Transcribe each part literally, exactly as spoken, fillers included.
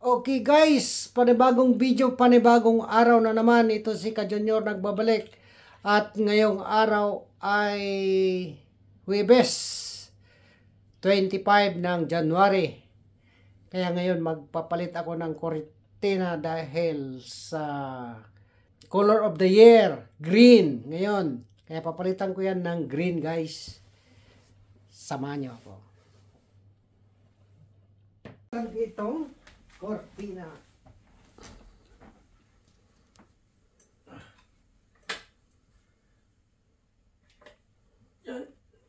Okay guys, panibagong video, panibagong araw na naman. Ito si Ka Junior nagbabalik. At ngayong araw ay Huwebes, twenty-five ng January. Kaya ngayon magpapalit ako ng kortina dahil sa color of the year, green. Ngayon, kaya papalitan ko yan ng green guys. Samahan niyo ako. Itong kortina. Yan.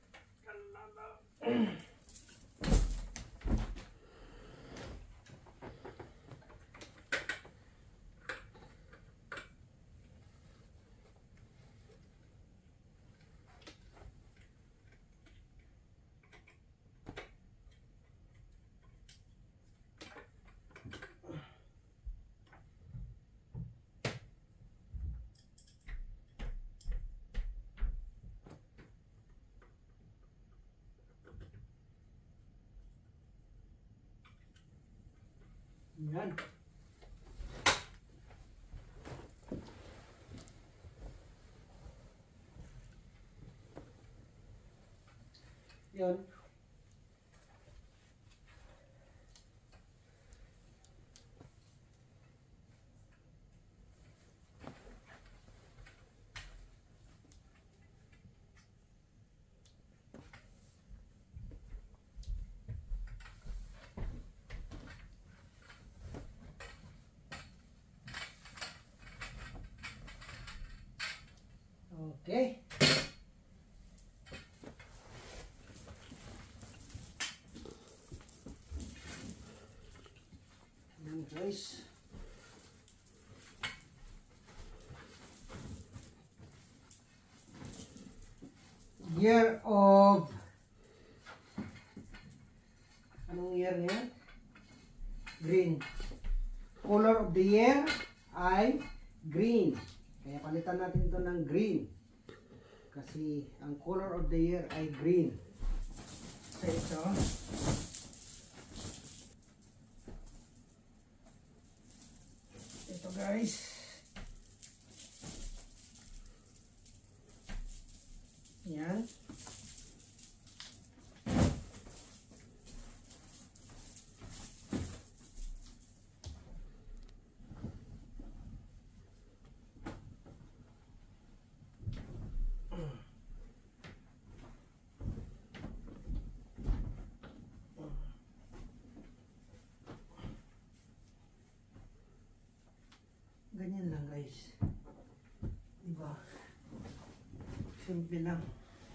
Yan. Yan. Okay. Yan guys. Year of anong year niya? Green. Color of the year ay green. Kaya palitan natin ito ng green. Kasi ang color of the year ay green. So ito. Ito guys. Yan. Ganyan lang guys. Diba? Simple lang.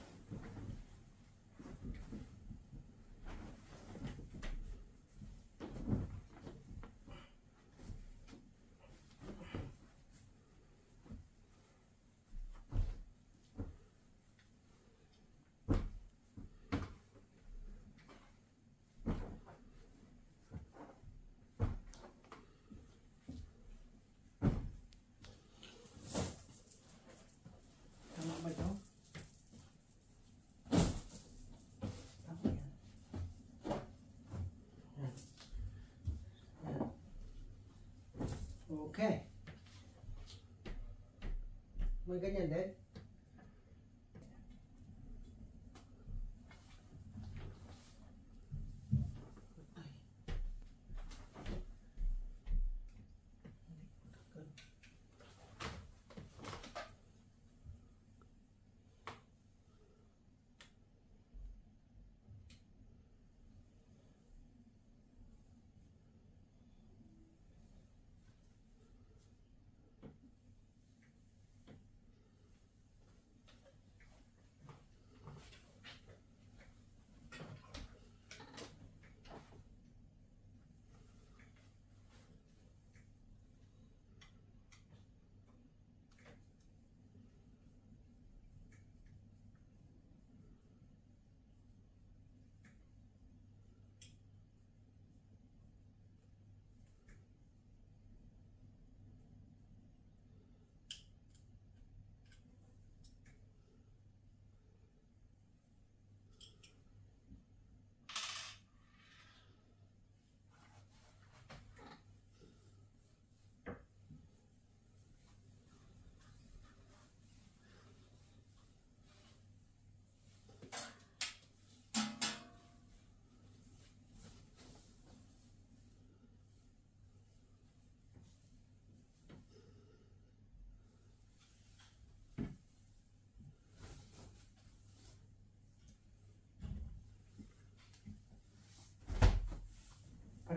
Okay. May ganyan din.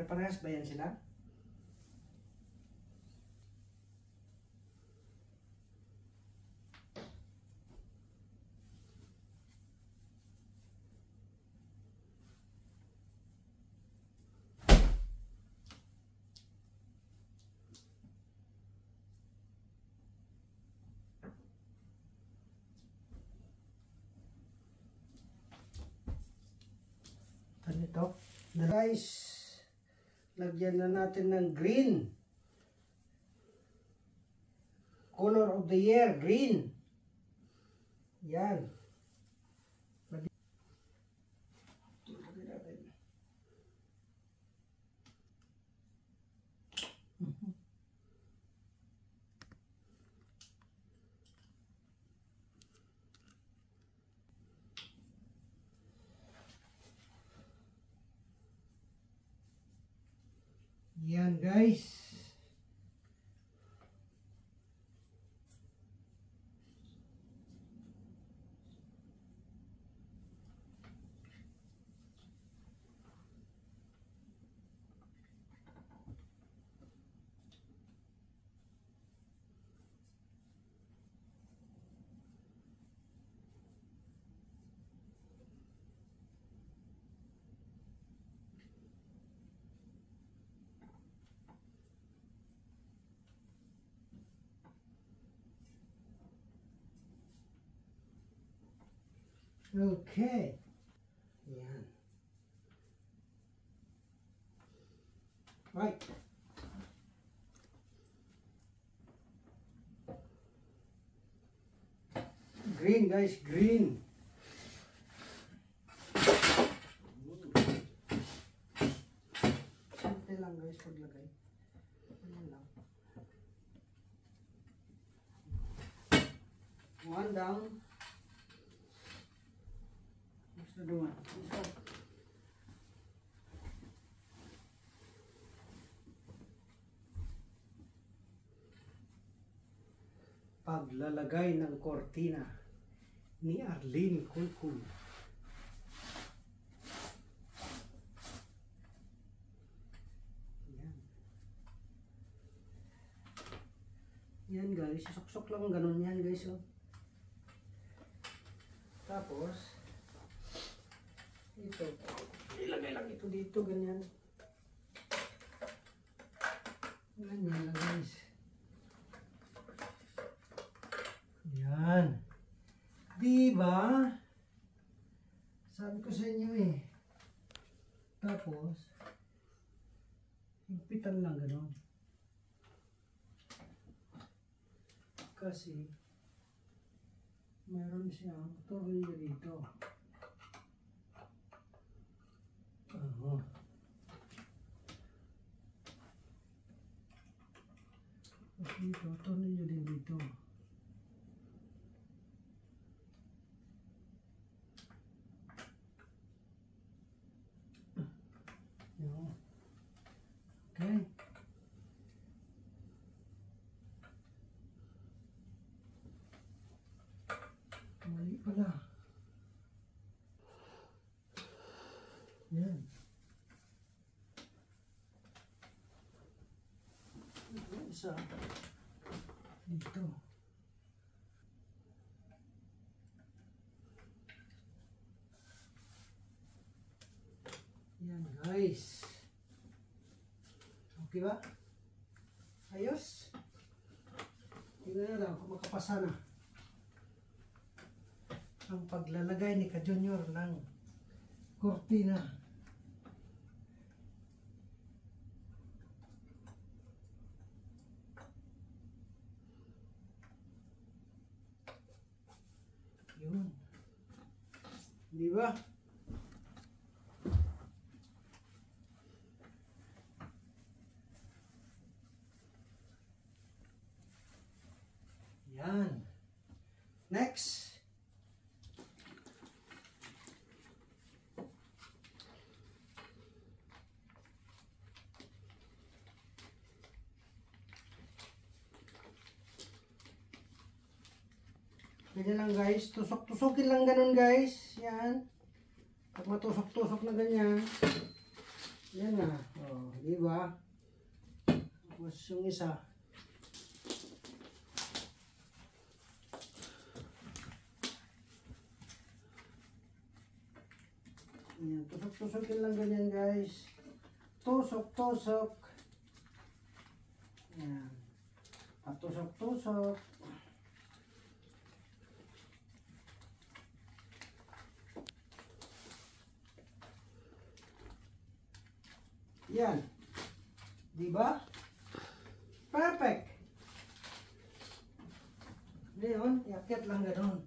Pare-parehas ba yan sila? Ito. Guys, lagyan na natin ng green. Color of the year, green. Yan. Yan guys. Okay. Yan. Right. Green guys, green. Simple lang guys paglagay. Ano lang. One down. Dua. Paglalagay ng kortina ni Arlene Colcol. Yan. Yan guys, sok-sok lang ganun yan guys. Oh. Tapos ito, ilagay lang ito dito, ganyan. Ganyan lang guys. Yan. Diba? Sabi ko sa inyo eh. Tapos, higpitan lang gano'n. Kasi, mayroon siyang tornilyo dito. Oh. Dito, tornilyo din dito. Okay. Mali pala. Yan. Isa dito. Yan guys. Okay ba? Ayos. Tingnan na lang kung makapasa na ang paglalagay ni Ka-Junior ng kortina. Yun. Di ba? Yan. Next. Ganyan lang guys. Tusok-tusokin lang ganun guys. Yan. Pag matusok-tusok na ganyan, Yan na. Oh, di ba? Tapos yung isa. Yan, tusok-tusokin lang ganyan guys. Tusok-tusok. Yan. Patusok-tusok. Yan. Di ba? Perfect. Ngayon, iakyat lang gano'n.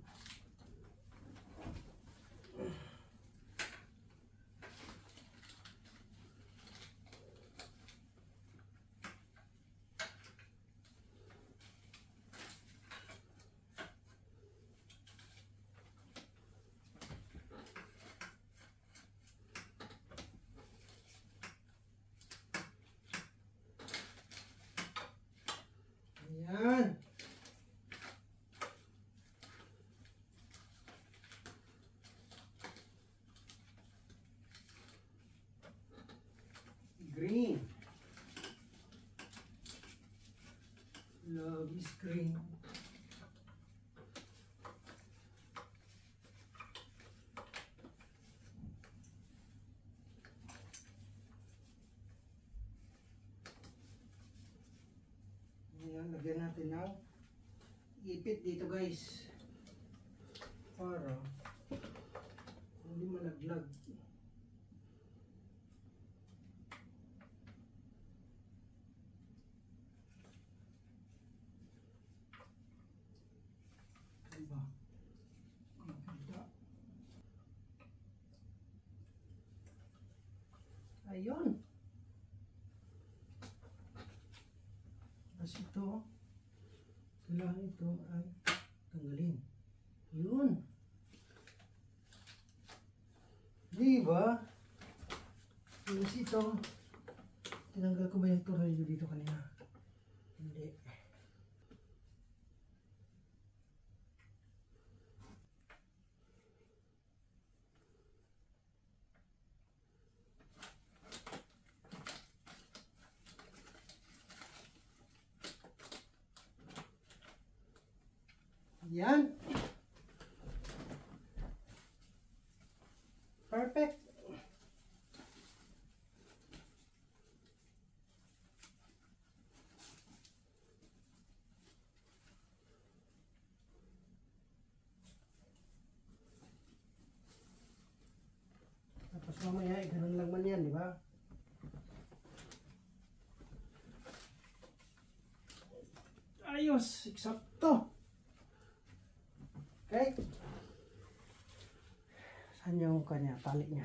Yan. Green. Love is green. Ayan, lagyan natin ng ipit dito guys para hindi malaglag. Diba? Maganda. Ayun. Tapos ito, kailangan ito ay tanggalin. Yun. Diba? Tapos ito, tinanggal ko ba yung tornilyo dito kanina? Hindi. Yan. Perfect. Tapos mamaya, eh, ganun lang man yan, di ba? Ayos, eksakto. Okay. Saan yung kanya, tali niya?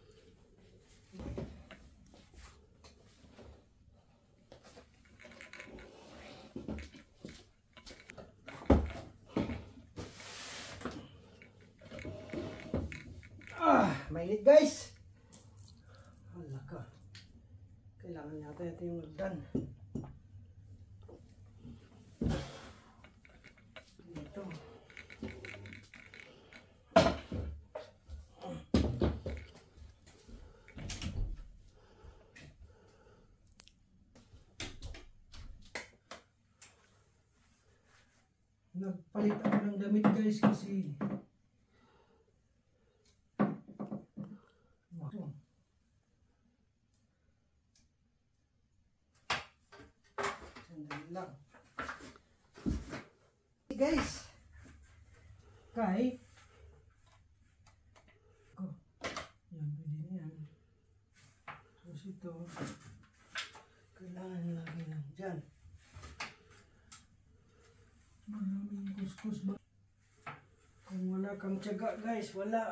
Ah, mainit guys. Hala ka. Kailangan yata ito yung magdan. Dito. Nagpalit ako ng damit guys kasi wow. Sandali lang guys, kahit oh, yan, pwede na yan. Tapos ito kailangan lagi lang dyan. Maraming kuskus ba? Kung wala kang tiyaga guys, wala.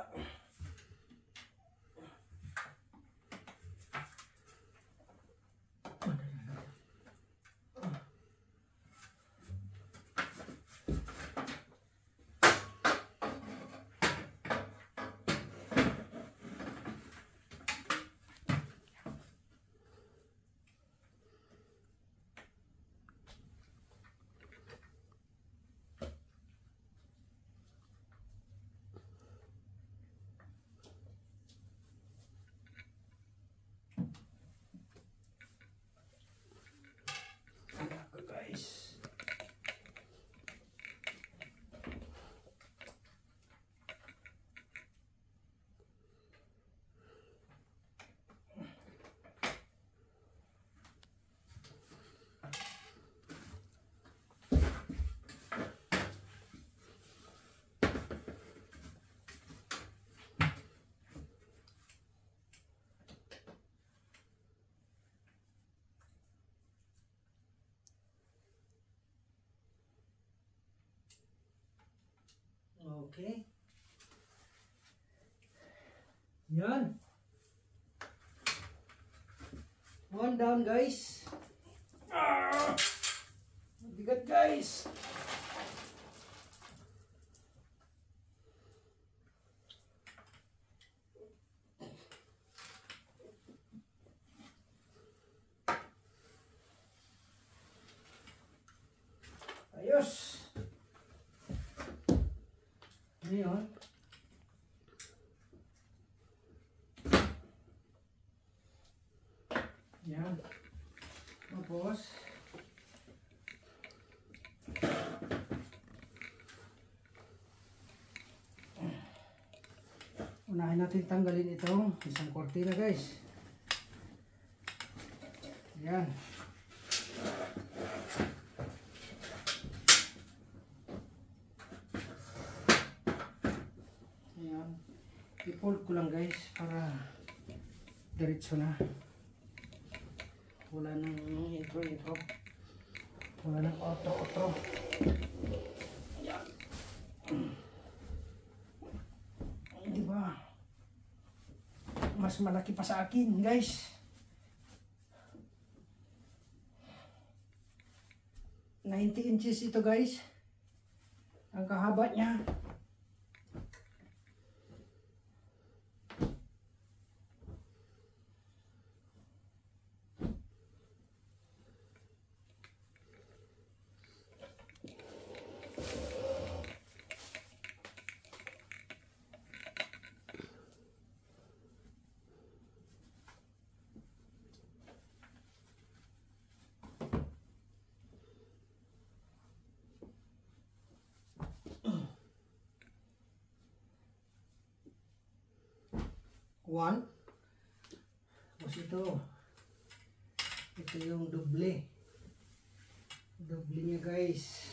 Okay. Yan. One down, guys. Ah! Bigat, guys. Ayos. Ngayon, yan. Tapos, unahin natin tanggalin itong isang kortina, guys. Yan. Yan. I-fold ko lang, guys, para diretso na. Wala nang intro intro. Wala nang outro outro. Yan. Diba? Mas malaki pa sa akin, guys. ninety inches ito, guys. Ang kahaba niya. One. Tapos ito. Ito yung doble. Doble niya, guys.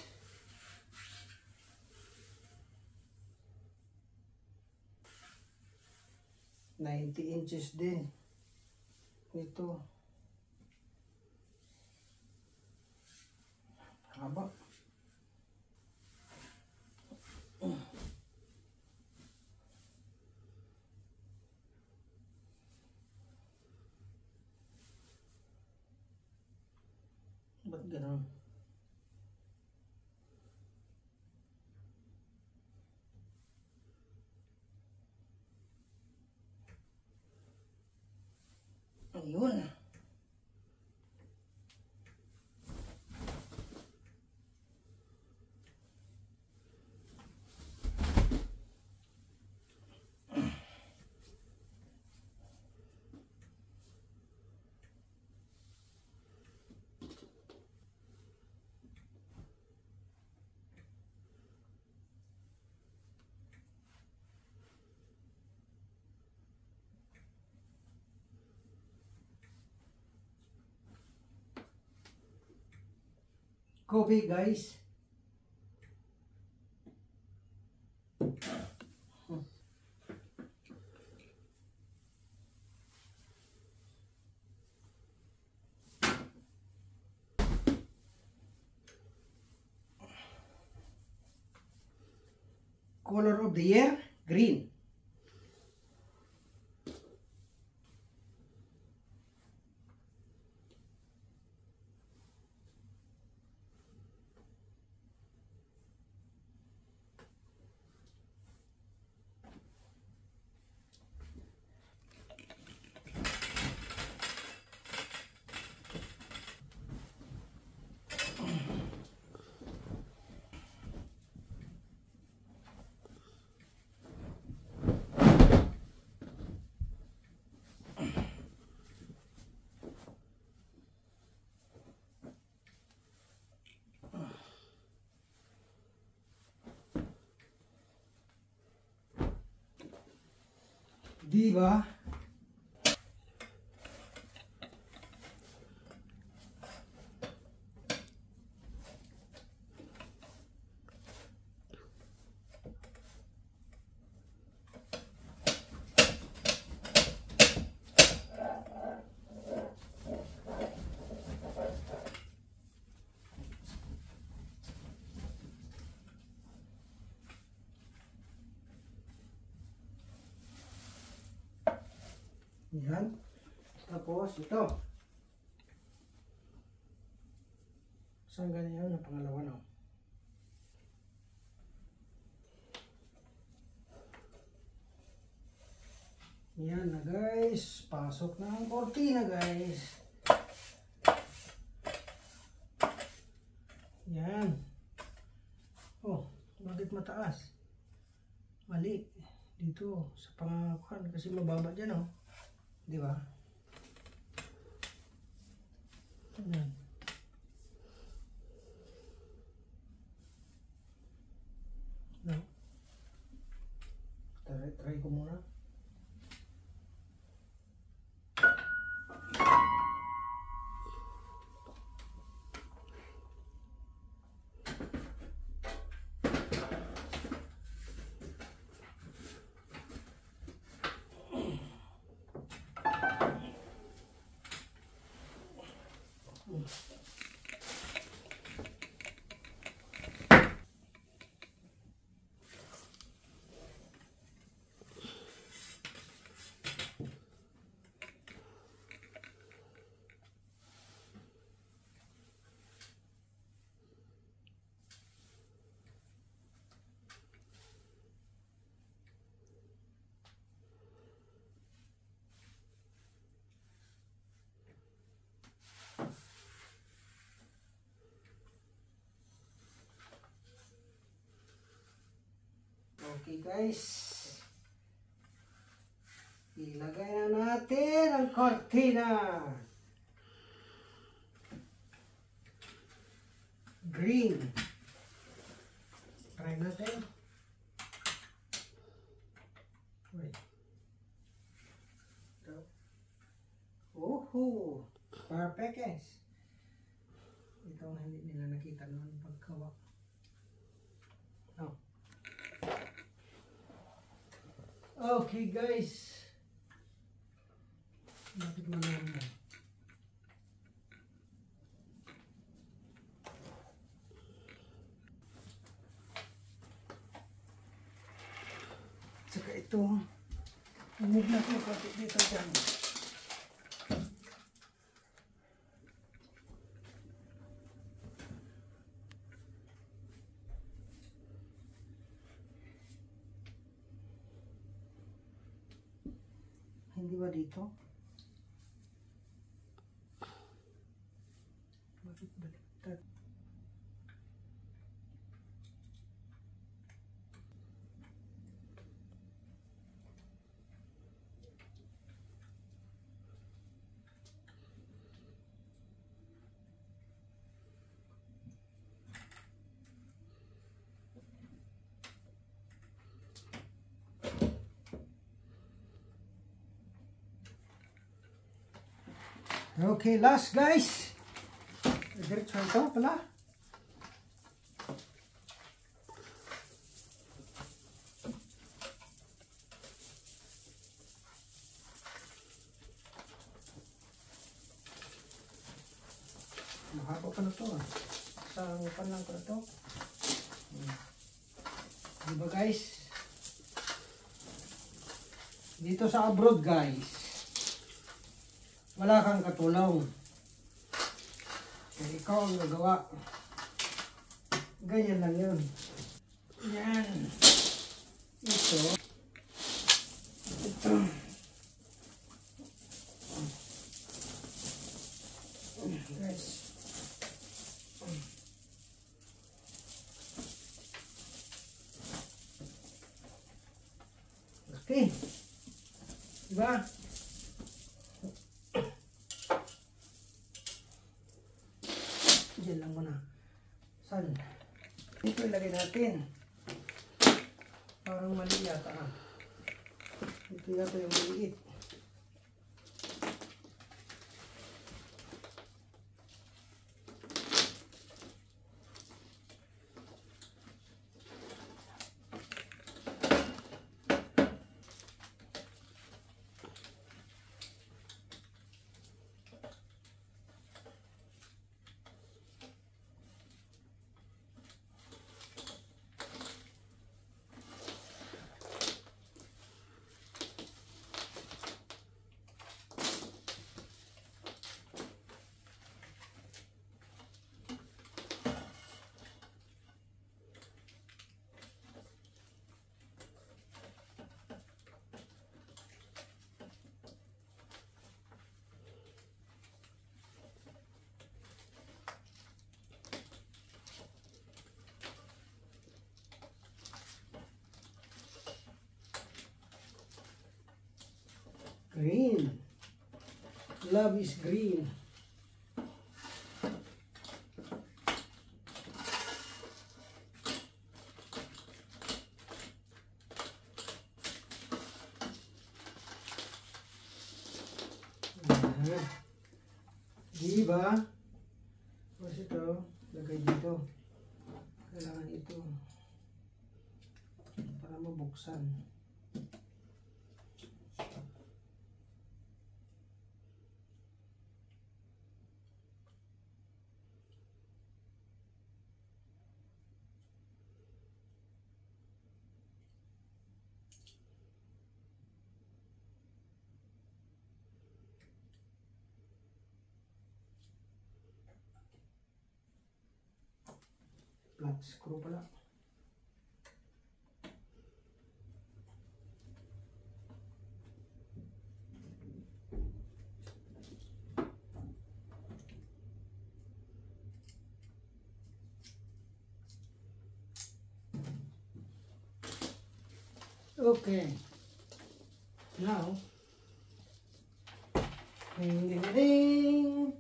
ninety inches din. Ito. Haba. Ba't ganun? Ayun. Coffee, guys. Color of the year, green. Diba? Yan. Tapos ito. Saan ganyan yung pangalawa na? Yan na guys. Pasok na ang kortina guys. Yan. Oh, bakit mataas? Mali. Dito sa pangakuan kasi mababa dyan oh. Di ba? Yan. No. Try, try ko muna. Okay guys, ilagay na natin ang cortina. Green. Try natin. Wait. Oh, perfect guys. Ito ang hindi nila nakita noon pagkawa. No. Okay guys, bakit manang mo? Saka ito, umog na ko pati dito dyan. Hindi ba dito? Bakit baliktad? Okay, last guys. Diretso ito pala. Mahaba pa na ito ah. Isang pan lang ko na ito. Hmm. Diba guys? Dito sa abroad guys, wala kang katulong. Kaya ikaw ang nagawa. Ganyan lang yun. Yan. Ito. Ito. Guys. Okay. Diba? Diyan lang muna. Saan? Dito ilagay natin. Parang mali yata ah. Ito yata yung maliit. Green. Love is green. Ayan. Diba? Tapos ito, lagay dito. Kailangan ito para mabuksan. Flat screw pala. Okay. Now, ding ding ding.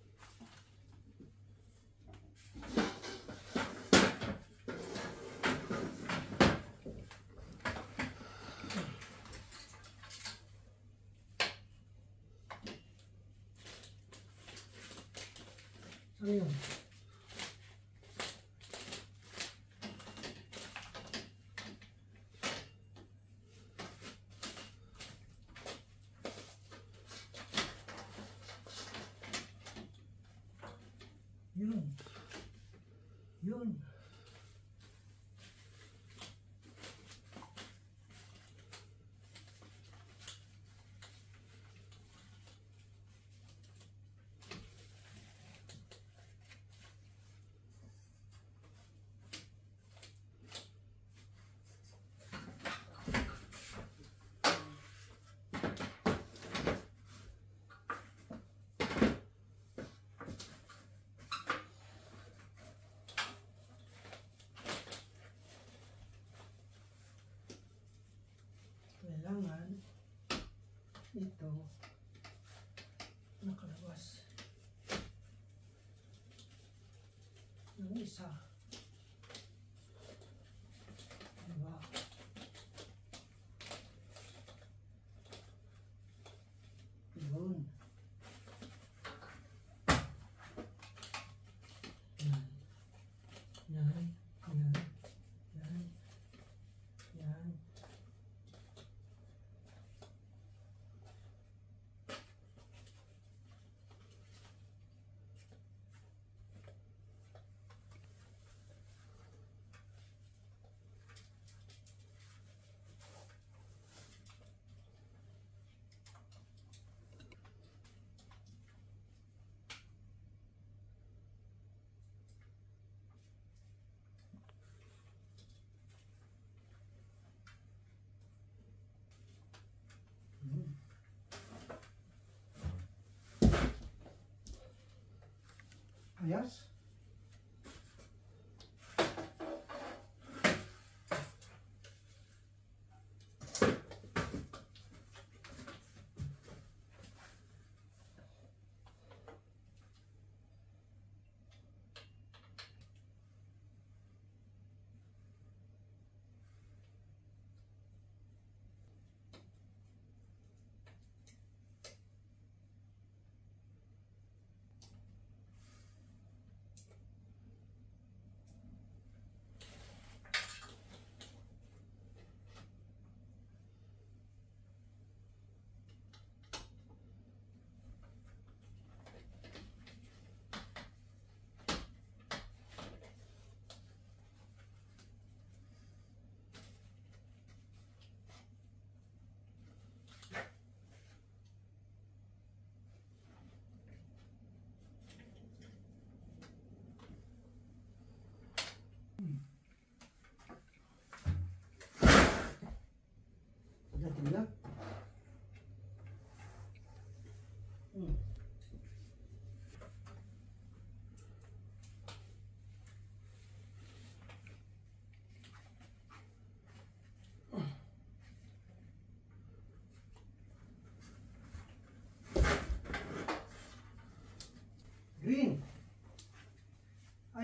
Ano yun? Yun. Yun. Kailangan ito nakalabas ng isa, diba? Yun. Yan. Yan. Yan. Yan. Yan. Ayos.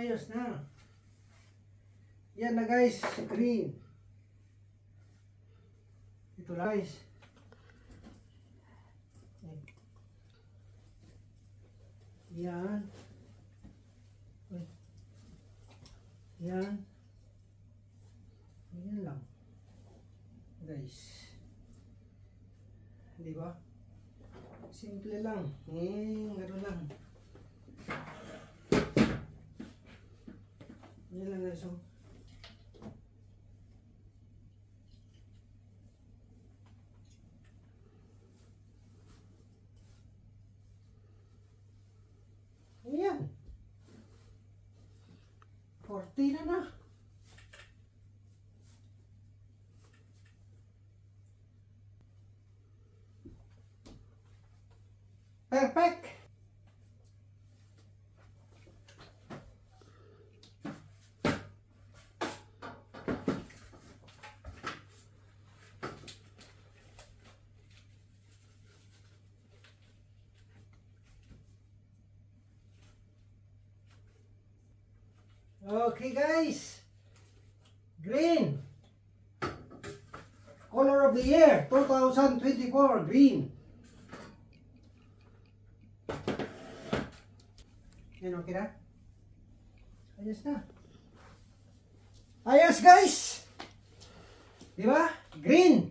ayos na. Yan na guys, green. Ito lang guys. Yan. Yan. Yan lang. Guys. Di ba? Simple lang. Eh, gano'n lang. Yan lang guys. Oh. Ayan. forty na na. Perfect. Okay guys, green, color of the year twenty twenty-four, green. Yan, okay na? Ayos na. Ayos guys, di ba? Green.